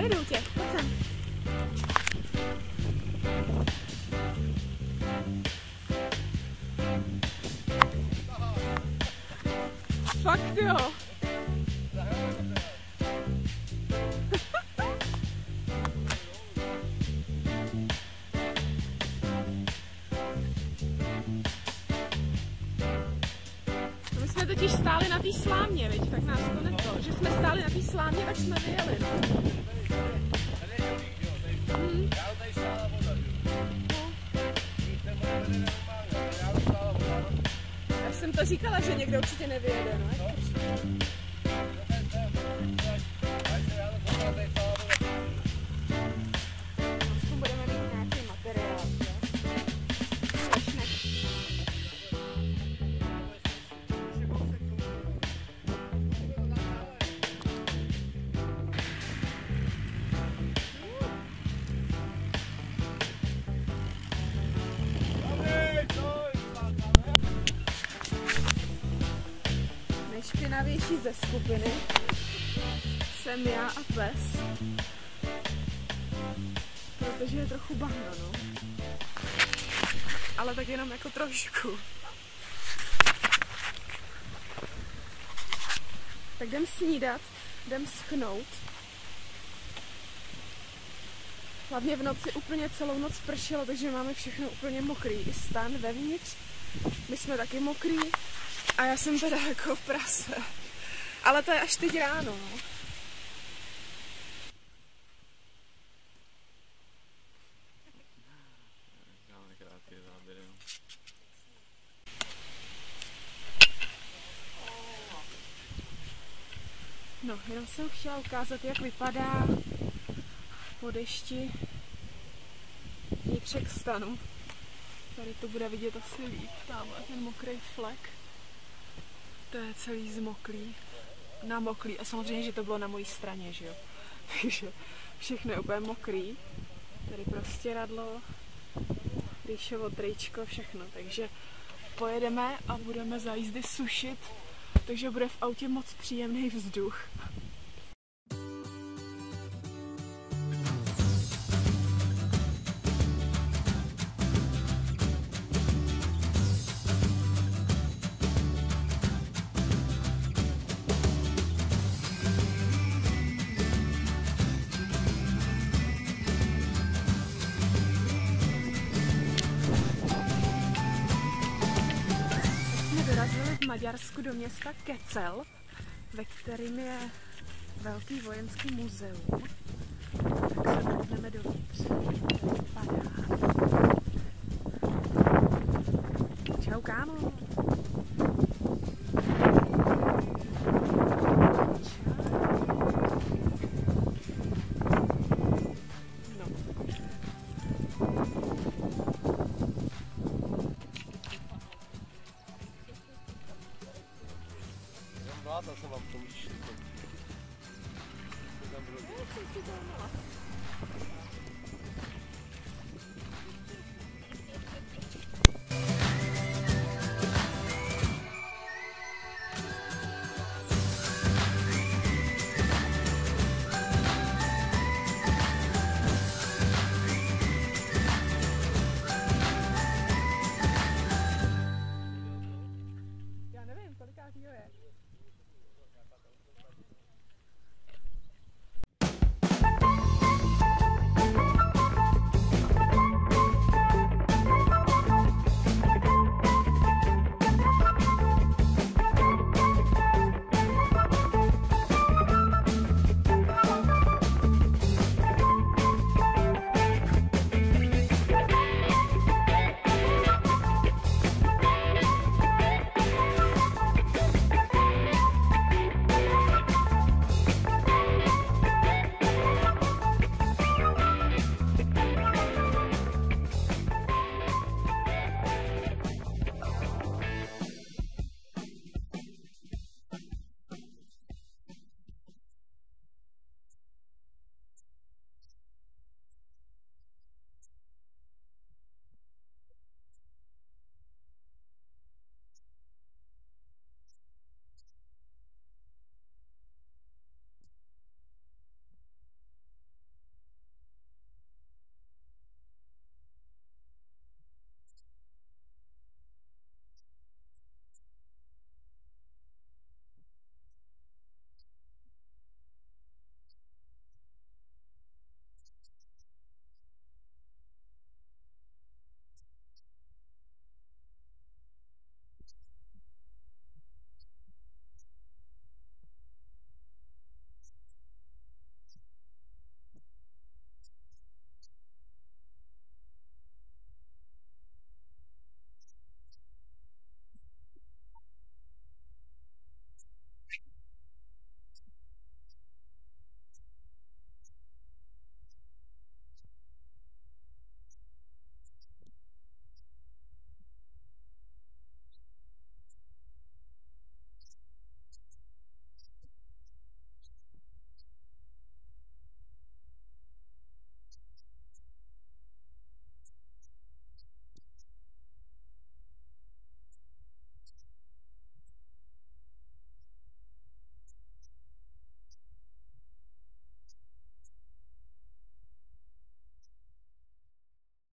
Dojedu tě, pojď sem. Fakt jo. My jsme totiž stáli na té slámě, viď? Tak nás to neto. Že jsme stáli na té slámě, tak jsme vyjeli, no. Já jsem to říkala, že někdo určitě nevyjede, no. Aspoň budeme mít nějaký materiál, jo. Nejšpinavější ze skupiny jsem já a pes, protože je trochu bahno, no. Ale tak jenom jako trošku. Tak jdem snídat, jdem schnout. Hlavně v noci úplně celou noc pršelo, takže máme všechno úplně mokrý. I stan vevnitř, my jsme taky mokrý. A já jsem teda jako prase. Ale to je až teď ráno, no. No, jenom jsem chtěla ukázat, jak vypadá po dešti vnitřek stanu. Tady to bude vidět asi líp, tamhle ten mokrý flek. To je celý zmoklý, namoklý a samozřejmě, že to bylo na mojí straně, že jo. Takže všechno je úplně mokrý. Tady prostě radlo, rýšovo tričko, všechno. Takže pojedeme a budeme za jízdy sušit, takže bude v autě moc příjemný vzduch. Dorazili v Maďarsku do města Kecel, ve kterém je velký vojenský muzeum. Tak se dojdeme dovnitř. Padá. Čau, kámo. Zase vám to líší.